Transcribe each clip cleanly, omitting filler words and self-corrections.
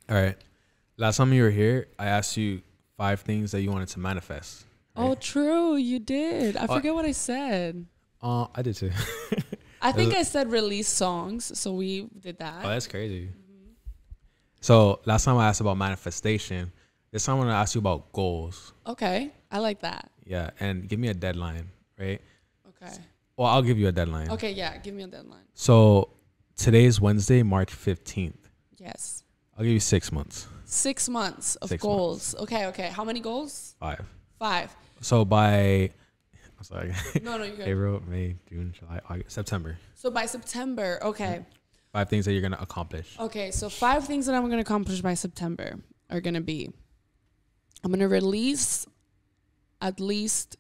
All right. Last time you were here, I asked you 5 things that you wanted to manifest. Oh, true. You did. I Oh, forget what I said. I did too. I think I said release songs, so we did that. Oh, that's crazy. So last time I asked about manifestation. This time I'm gonna ask you about goals. Okay, I like that. Yeah, and give me a deadline, right? Okay. Well, I'll give you a deadline. Okay, yeah. Give me a deadline. So today's Wednesday, March 15th. Yes. I'll give you 6 months. 6 months of 6 goals. Okay. How many goals? 5. 5. So by, I'm sorry. No, you're good. April, May, June, July, August, September. So by September, okay. 5 things that you're gonna accomplish. Okay, so 5 things that I'm going to accomplish by September are going to be, I'm going to release at least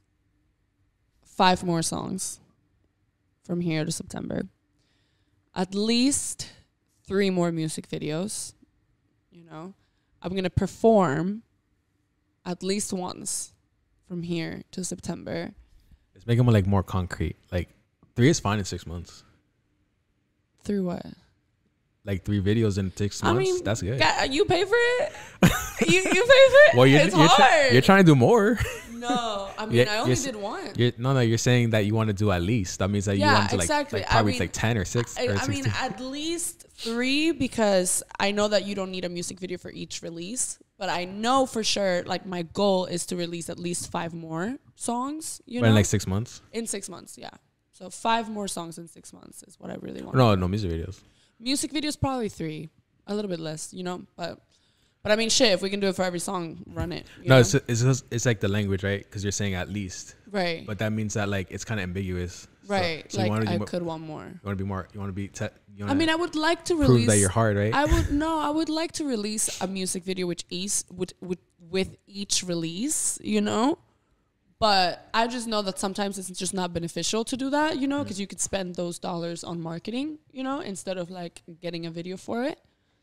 5 more songs from here to September. At least 3 more music videos. You know, I'm going to perform at least once from here to September. Let's make them like more concrete. Like 3 is fine in 6 months. Through what? Like 3 videos in 6 months. I mean, that's good. You pay for it? you pay for it? Well, it's hard. You're trying to do more. No, I mean, I only did one. You're saying that you want to do at least. That means that you want to exactly. probably like 10 or 6 or 16. I mean, at least 3, because I know that you don't need a music video for each release. But I know for sure, like, my goal is to release at least 5 more songs. You know, in like 6 months. In 6 months, yeah. So 5 more songs in 6 months is what I really want. No music videos. Music videos probably 3, a little bit less, you know. But I mean, shit, if we can do it for every song, run it. No, it's like the language, right? Because you're saying at least, right. But that means that like it's kind of ambiguous, right? So like I could want more. You want to be more. You want to be. I mean, I would like to prove release that you're hard, right? I would like to release a music video with each release, you know. But I just know that sometimes it's just not beneficial to do that, you know, because you could spend those dollars on marketing, you know, instead of like getting a video for it.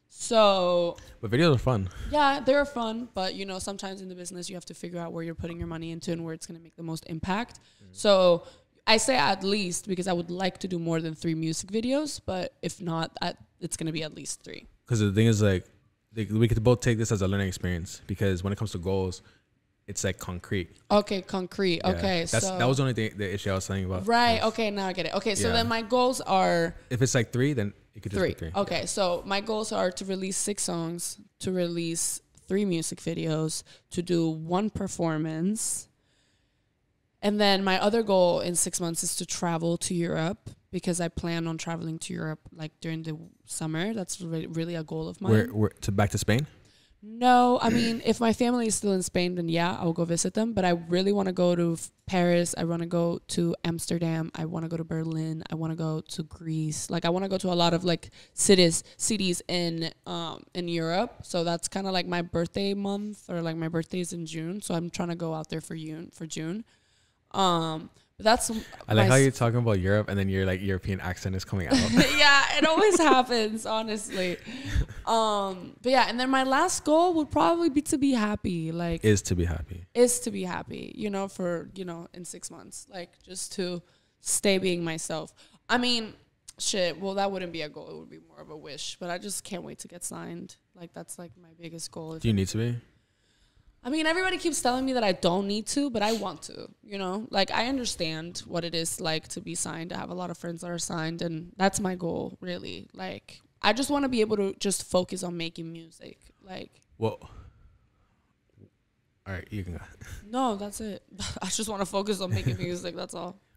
So, but videos are fun. Yeah, they're fun, but you know, sometimes in the business you have to figure out where you're putting your money into and where it's going to make the most impact. So I say at least because I would like to do more than 3 music videos, but if not, it's going to be at least 3. Because the thing is, like, we could both take this as a learning experience, because when it comes to goals, it's like concrete. Okay, concrete. Yeah. Okay, that was only the issue I was saying about. Right. Yes. Okay, now I get it. Okay, so then my goals are. If it's like 3, then it could just be 3. Okay, so my goals are to release 6 songs, to release 3 music videos, to do 1 performance, and then my other goal in 6 months is to travel to Europe, because I plan on traveling to Europe like during the summer. That's really a goal of mine. Where back to Spain? No, I mean, if my family is still in Spain, then yeah, I'll go visit them. But I really want to go to Paris. I want to go to Amsterdam. I want to go to Berlin. I want to go to Greece. Like, I want to go to a lot of like cities in Europe. So that's kind of like my birthday month, or like my birthday is in June. So I'm trying to go out there for June. But that's I like how you're talking about Europe and then your like European accent is coming out. Yeah, it always happens, honestly. But yeah, and then my last goal would probably be to be happy. Like, is to be happy, you know, for, you know, in 6 months, like, just to stay being myself. I mean, shit, well, that wouldn't be a goal, it would be more of a wish, but I just can't wait to get signed. Like, that's like my biggest goal. Do you need to be? I mean, everybody keeps telling me that I don't need to, but I want to, you know? Like, I understand what it is like to be signed. I have a lot of friends that are signed, and that's my goal, really. Like, I just want to be able to just focus on making music. Like, well, all right, you can go. No, that's it. I just want to focus on making music, that's all.